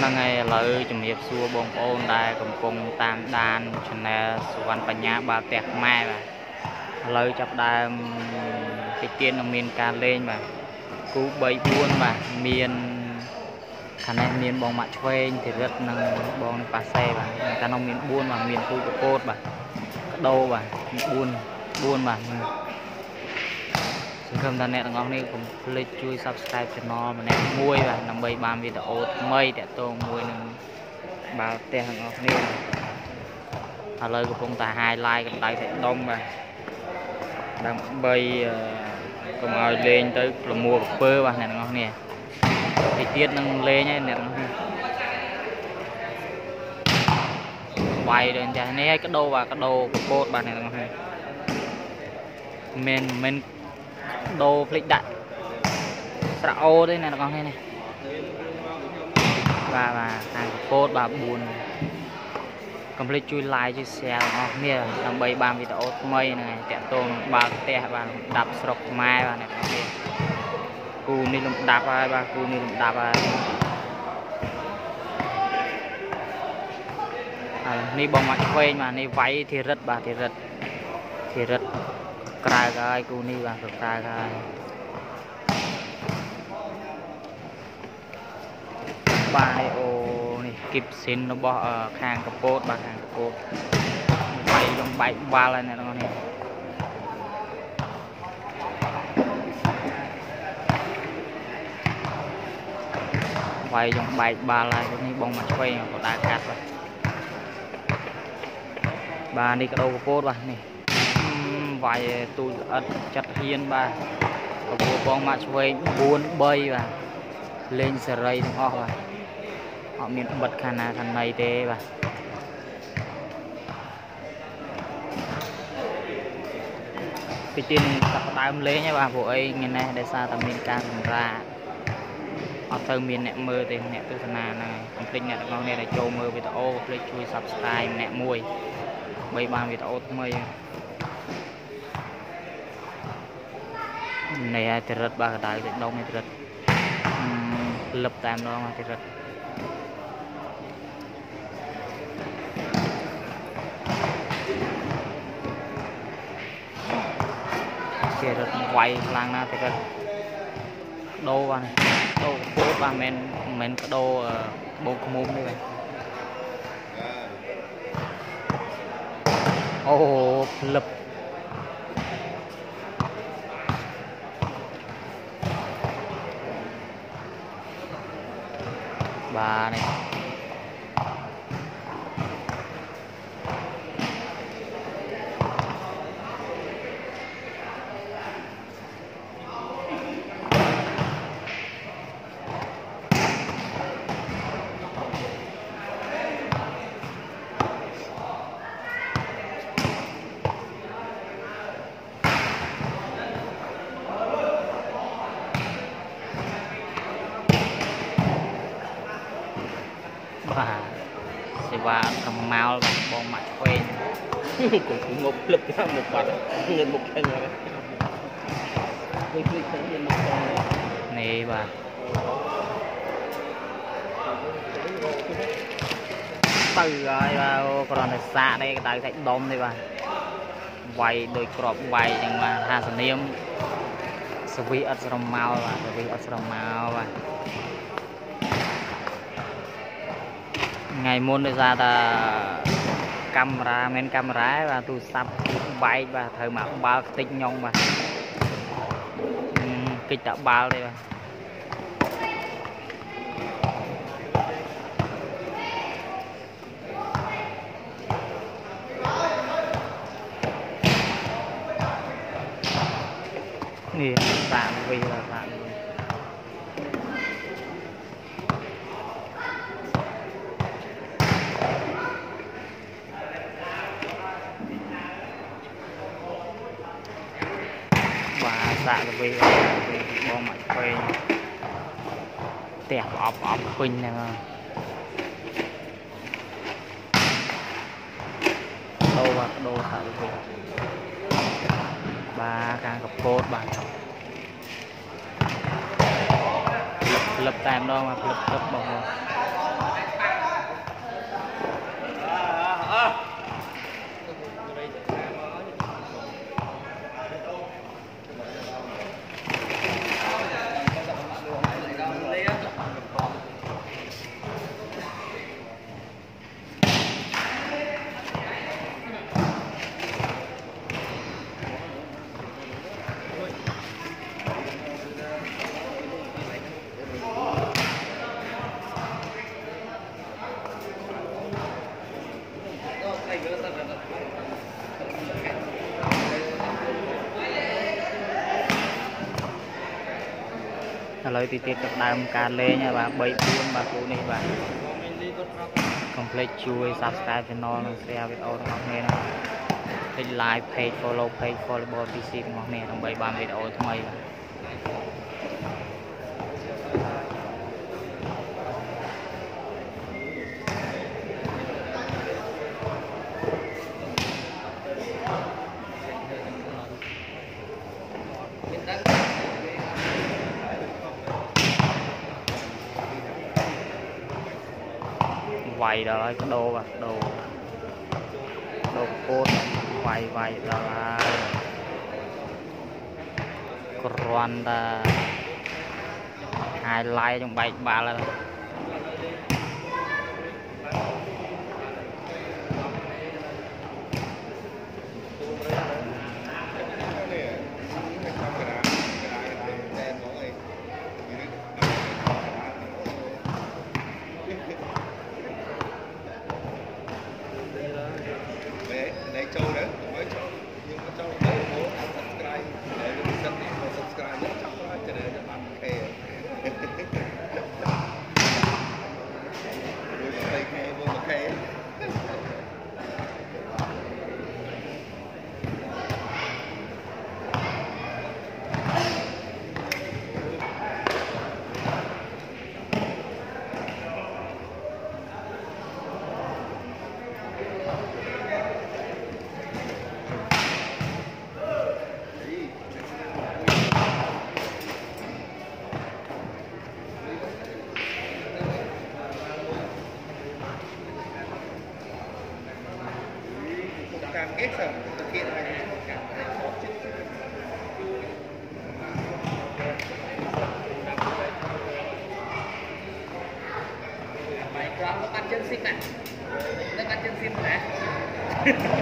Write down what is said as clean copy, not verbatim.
năng ngày lợi chủng hiệp xua bông ôn đài cầm cung tam đàn chân là suan bạch nhã ba tẹt mai và lợi chập đài cái tiên là miền ca lên mà cú bấy buôn mà miền khả năng miền bông mặt quê thì rất năng bông pa xe và ta nông miền buôn mà miền khu của cốt và đâu và buôn mà không thân nè ngon này cũng lấy chui subscribe channel mà nè muôi và nằm bay 3 video mây để tô muôi nâng bao tiền ngon này ở lời của công ta highlight cái tay sẽ đông mà đang bay còn ngồi lên tới là mua bơ và nè ngon nè thì tiết nâng lên nhé nè bay lên chả nè cái đồ và cái đồ của cốt bà này ngon nè men đồ flick đại ô đây này là con này và hàng code bà buồn complete chui like chui share ngon nè làm bay 3 video mây này tẹt tôm ba tẹt và đạp sọc mai và này cu ni lùm đạp ai ba cu ni lùm đạp ai ni bông mặt quay mà ni váy thì rất bà thì rất cài cái cu ni và cài cái bài ô này kịp xin nó bỏ ở hàng cặp cốt ba hàng cặp cốt bay trong bay ba lên này nó này bay trong bay ba lại cái bông mặt quay mà có đá cát rồi ba đi cái đầu cặp cốt ba này vài tôi chặt hiên ba bông mặt quay buôn bay và lên sợi dây đúng không ạ họ miền bật khả năng thằng này thế và cái trên tập tay lấy nhé bà bộ ấy nghe này để xa tầm miền ca ra họ thơ miền nẹ mơ thì nẹ tư thần này còn tinh nẹ ngon này là châu mơ với ô lấy chui subscribe nẹ mùi bay 3 video mây này thì rất ba đại thì đông này rất lập tam đó mà thì rất kia rất quay lang na thì rất đô vào này đô cốt và men cái đô bông mồm đây này ô lập bà này sẽ vào cầm máu và bông mặt quen cũng một lực một bật lên một chân rồi này bà từ rồi vào còn là xa đây tại thành đông đây bà quay đôi crop quay nhưng mà hà sản niêm sẽ vi ở trong máu và vi ở trong máu và ngày môn ra ta camera men camera và tu sắp bay và thời mà bao tích nhông mà kích đã bao đây mà nè tạm vì là tạm dạ vì bông mặt quay tẹp ọc khuynh này mà đô xả vì ba càng gặp cốt bà lập tam đó mà lập bông lời thì tiết các đam ca lên nha bà 7 4 bà cụ này bà complete chui subscribe channel share video ngọc nghe nó thích like page follow page volleyball PC ngọc nghe trong 7 3 video thay vầy đó cái đồ và đồ cốt vầy đó là còn là highlight trong bài ba là Để châu đấy, mới châu nhưng mà châu đấy bố subscribe để subscribe nhất châu đó cho nên cho bạn khe vui một khe cảm ghét sao thực hiện này cảm thấy khó chứ mày nó ăn chân xin này nó ăn chân xin này